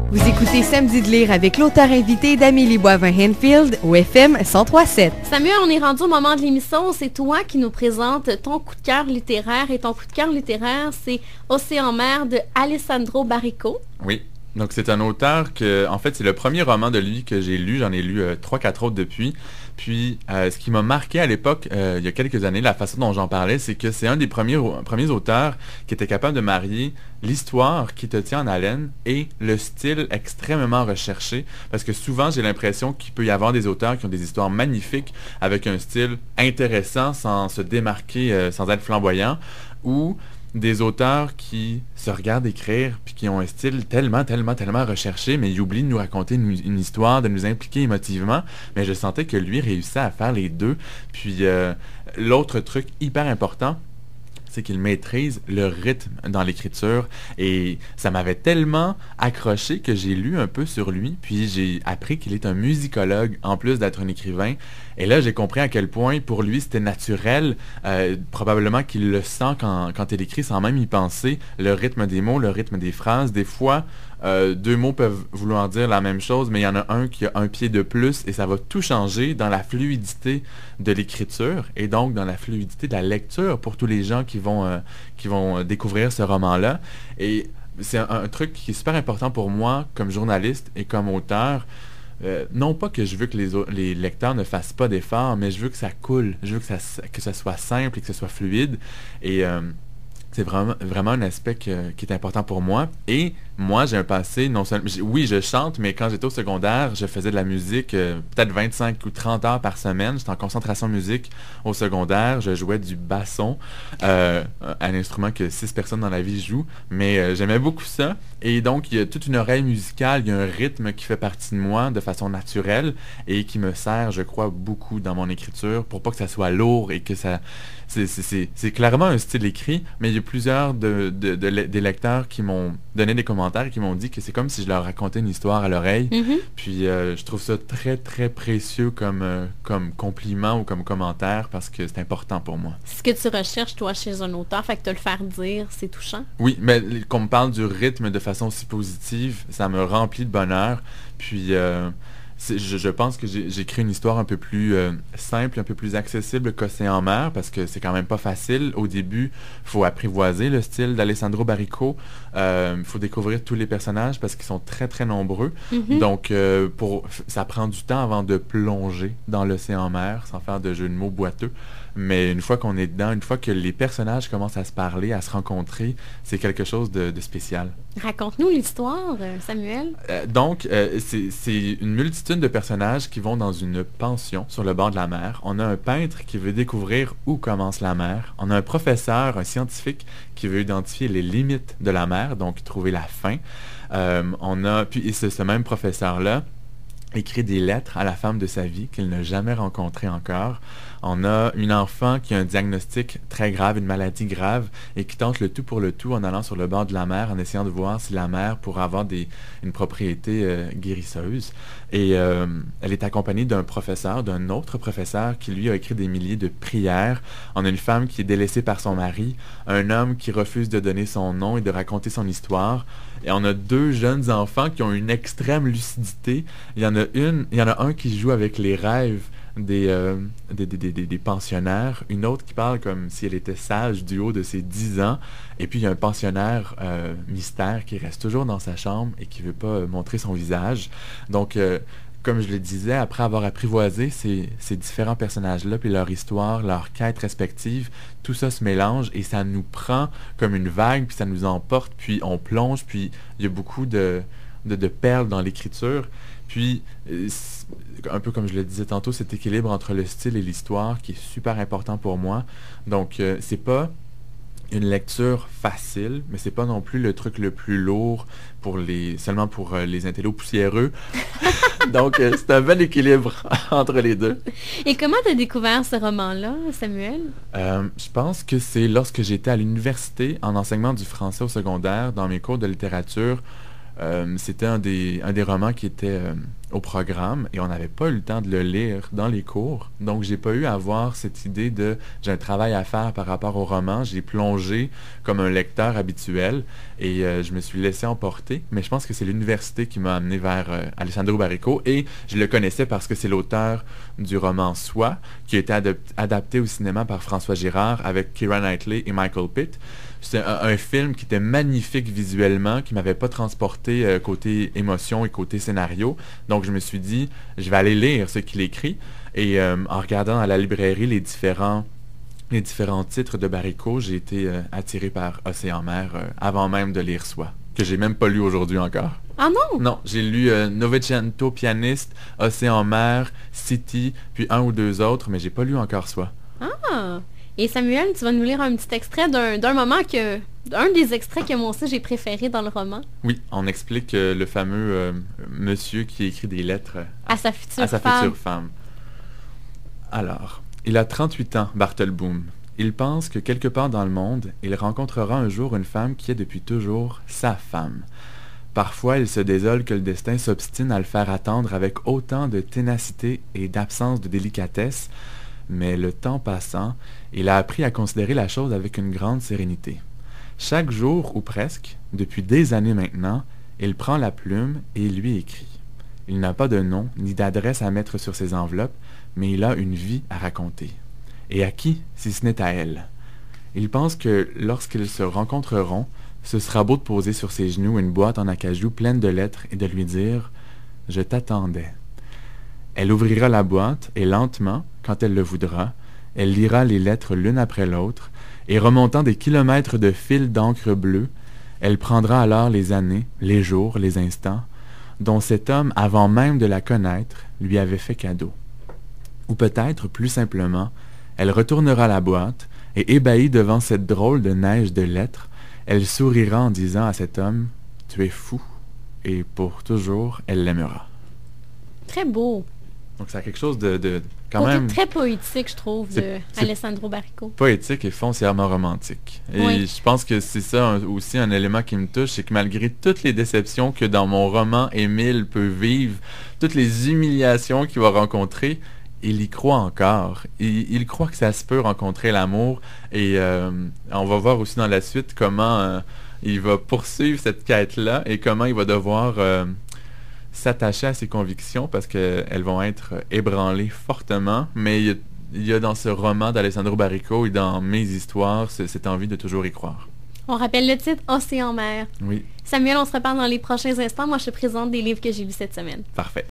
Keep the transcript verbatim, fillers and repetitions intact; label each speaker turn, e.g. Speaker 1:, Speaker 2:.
Speaker 1: Vous écoutez Samedi de lire avec l'auteur invité d'Amélie Boivin-Henfield au F M cent trois virgule sept.
Speaker 2: Samuel, on est rendu au moment de l'émission. C'est toi qui nous présente ton coup de cœur littéraire. Et ton coup de cœur littéraire, c'est Océan Mer de Alessandro Baricco.
Speaker 3: Oui. Donc, c'est un auteur que, en fait, c'est le premier roman de lui que j'ai lu. J'en ai lu euh, trois, quatre autres depuis. Puis, euh, ce qui m'a marqué à l'époque, euh, il y a quelques années, la façon dont j'en parlais, c'est que c'est un des premiers, premiers auteurs qui était capable de marier l'histoire qui te tient en haleine et le style extrêmement recherché. Parce que souvent, j'ai l'impression qu'il peut y avoir des auteurs qui ont des histoires magnifiques avec un style intéressant sans se démarquer, euh, sans être flamboyant, ou des auteurs qui se regardent écrire puis qui ont un style tellement, tellement, tellement recherché, mais ils oublient de nous raconter une, une histoire, de nous impliquer émotivement. Mais je sentais que lui réussissait à faire les deux. Puis euh, l'autre truc hyper important, c'est qu'il maîtrise le rythme dans l'écriture. Et ça m'avait tellement accroché que j'ai lu un peu sur lui, puis j'ai appris qu'il est un musicologue en plus d'être un écrivain. Et là, j'ai compris à quel point pour lui c'était naturel, euh, probablement qu'il le sent quand, quand il écrit sans même y penser, le rythme des mots, le rythme des phrases. Des fois, euh, deux mots peuvent vouloir dire la même chose, mais il y en a un qui a un pied de plus et ça va tout changer dans la fluidité de l'écriture et donc dans la fluidité de la lecture pour tous les gens qui vont, euh, qui vont découvrir ce roman-là. Et c'est un, un truc qui est super important pour moi comme journaliste et comme auteur. Euh, non pas que je veux que les, les lecteurs ne fassent pas d'efforts, mais je veux que ça coule, je veux que ça, que ça soit simple et que ce soit fluide. Et euh, c'est vraiment, vraiment un aspect que, qui est important pour moi. Et moi, j'ai un passé, non seulement, oui, je chante, mais quand j'étais au secondaire, je faisais de la musique euh, peut-être vingt-cinq ou trente heures par semaine. J'étais en concentration musique au secondaire. Je jouais du basson, euh, un instrument que six personnes dans la vie jouent. Mais euh, j'aimais beaucoup ça. Et donc, il y a toute une oreille musicale, il y a un rythme qui fait partie de moi de façon naturelle et qui me sert, je crois, beaucoup dans mon écriture pour pas que ça soit lourd et que ça... C'est, c'est, c'est, c'est clairement un style écrit, mais il y a plusieurs de, de, de, de, des lecteurs qui m'ont donné des commentaires et qui m'ont dit que c'est comme si je leur racontais une histoire à l'oreille. Mm-hmm. Puis euh, je trouve ça très, très précieux comme, euh, comme compliment ou comme commentaire parce que c'est important pour moi.
Speaker 2: C'est ce que tu recherches, toi, chez un auteur, fait que te le faire dire, c'est touchant.
Speaker 3: Oui, mais qu'on me parle du rythme de façon si positive, ça me remplit de bonheur. Puis... Euh, Je, je pense que j'ai, j'écris une histoire un peu plus euh, simple, un peu plus accessible qu'Océan Mer, parce que c'est quand même pas facile. Au début, il faut apprivoiser le style d'Alessandro Baricco. Il euh, faut découvrir tous les personnages parce qu'ils sont très, très nombreux. Mm-hmm. Donc, euh, pour, ça prend du temps avant de plonger dans l'Océan Mer, sans faire de jeu de mots boiteux. Mais une fois qu'on est dedans, une fois que les personnages commencent à se parler, à se rencontrer, c'est quelque chose de, de spécial.
Speaker 2: Raconte-nous l'histoire, Samuel.
Speaker 3: Euh, donc, euh, c'est, c'est une multitude de personnages qui vont dans une pension sur le bord de la mer. On a un peintre qui veut découvrir où commence la mer. On a un professeur, un scientifique qui veut identifier les limites de la mer, donc trouver la fin. Euh, on a, puis et ce, ce même professeur-là écrit des lettres à la femme de sa vie qu'il n'a jamais rencontrée encore. On a une enfant qui a un diagnostic très grave, une maladie grave, et qui tente le tout pour le tout en allant sur le bord de la mer, en essayant de voir si la mer pourrait avoir des, une propriété euh, guérisseuse. Et euh, elle est accompagnée d'un professeur, d'un autre professeur qui, lui, a écrit des milliers de prières. On a une femme qui est délaissée par son mari, un homme qui refuse de donner son nom et de raconter son histoire. Et on a deux jeunes enfants qui ont une extrême lucidité. Il y en a une, il y en a un qui joue avec les rêves des, euh, des, des, des, des pensionnaires, une autre qui parle comme si elle était sage du haut de ses dix ans, et puis il y a un pensionnaire euh, mystère qui reste toujours dans sa chambre et qui ne veut pas euh, montrer son visage. Donc, euh, comme je le disais, après avoir apprivoisé ces, ces différents personnages-là, puis leur histoire, leur quête respective, tout ça se mélange et ça nous prend comme une vague, puis ça nous emporte, puis on plonge, puis il y a beaucoup de, de, de perles dans l'écriture. Puis, un peu comme je le disais tantôt, cet équilibre entre le style et l'histoire qui est super important pour moi. Donc, euh, c'est pas une lecture facile, mais c'est pas non plus le truc le plus lourd pour les seulement pour euh, les intellos poussiéreux. Donc, euh, c'est un bel équilibre entre les deux.
Speaker 2: Et comment tu as découvert ce roman-là, Samuel?
Speaker 3: Euh, je pense que c'est lorsque j'étais à l'université en enseignement du français au secondaire, dans mes cours de littérature. Euh, c'était un des, un des romans qui était euh, au programme et on n'avait pas eu le temps de le lire dans les cours. Donc, j'ai pas eu à avoir cette idée de j'ai un travail à faire par rapport au roman. J'ai plongé comme un lecteur habituel et euh, je me suis laissé emporter. Mais je pense que c'est l'université qui m'a amené vers euh, Alessandro Baricco et je le connaissais parce que c'est l'auteur du roman Soi qui a été adap- adapté au cinéma par François Girard avec Keira Knightley et Michael Pitt. C'est un, un film qui était magnifique visuellement, qui m'avait pas transporté euh, côté émotion et côté scénario. Donc je me suis dit, je vais aller lire ce qu'il écrit. Et euh, en regardant à la librairie les différents les différents titres de Baricco, j'ai été euh, attiré par Océan Mer euh, avant même de lire Soi, que j'ai même pas lu aujourd'hui encore.
Speaker 2: Ah non?
Speaker 3: Non, j'ai lu euh, Novecento Pianiste, Océan Mer, City, puis un ou deux autres, mais j'ai pas lu encore Soi.
Speaker 2: Ah! Et Samuel, tu vas nous lire un petit extrait d'un, d'un moment que... Un des extraits que moi aussi j'ai préféré dans le roman.
Speaker 3: Oui, on explique euh, le fameux euh, monsieur qui écrit des lettres
Speaker 2: à, à sa future
Speaker 3: à sa
Speaker 2: femme.
Speaker 3: future femme. Alors, il a trente-huit ans, Bartelboom. Il pense que quelque part dans le monde, il rencontrera un jour une femme qui est depuis toujours sa femme. Parfois, il se désole que le destin s'obstine à le faire attendre avec autant de ténacité et d'absence de délicatesse, mais le temps passant, il a appris à considérer la chose avec une grande sérénité. Chaque jour, ou presque, depuis des années maintenant, il prend la plume et il lui écrit. Il n'a pas de nom ni d'adresse à mettre sur ses enveloppes, mais il a une vie à raconter. Et à qui, si ce n'est à elle? Il pense que lorsqu'ils se rencontreront, ce sera beau de poser sur ses genoux une boîte en acajou pleine de lettres et de lui dire « Je t'attendais ». Elle ouvrira la boîte et lentement, quand elle le voudra, elle lira les lettres l'une après l'autre, et remontant des kilomètres de fils d'encre bleue, elle prendra alors les années, les jours, les instants, dont cet homme, avant même de la connaître, lui avait fait cadeau. Ou peut-être, plus simplement, elle retournera la boîte, et ébahie devant cette drôle de neige de lettres, elle sourira en disant à cet homme « Tu es fou », et pour toujours, elle l'aimera.
Speaker 2: Très beau.
Speaker 3: Donc, c'est quelque chose de, de quand
Speaker 2: Côté
Speaker 3: même...
Speaker 2: très poétique, je trouve, de
Speaker 3: C'est- c'est-
Speaker 2: Alessandro Baricco.
Speaker 3: poétique et foncièrement romantique. Et
Speaker 2: Oui.
Speaker 3: je pense que c'est ça un- aussi un élément qui me touche, c'est que malgré toutes les déceptions que dans mon roman Émile peut vivre, toutes les humiliations qu'il va rencontrer, il y croit encore. Il, il croit que ça se peut rencontrer l'amour et euh, on va voir aussi dans la suite comment euh, il va poursuivre cette quête-là et comment il va devoir euh, s'attacher à ses convictions parce qu'elles vont être ébranlées fortement, mais il y a, il y a dans ce roman d'Alessandro Baricco et dans mes histoires ce- cette envie de toujours y croire.
Speaker 2: On rappelle le titre, Océan Mer.
Speaker 3: Oui,
Speaker 2: Samuel, on se reparle dans les prochains instants. Moi, je te présente des livres que j'ai lus cette semaine.
Speaker 3: parfait.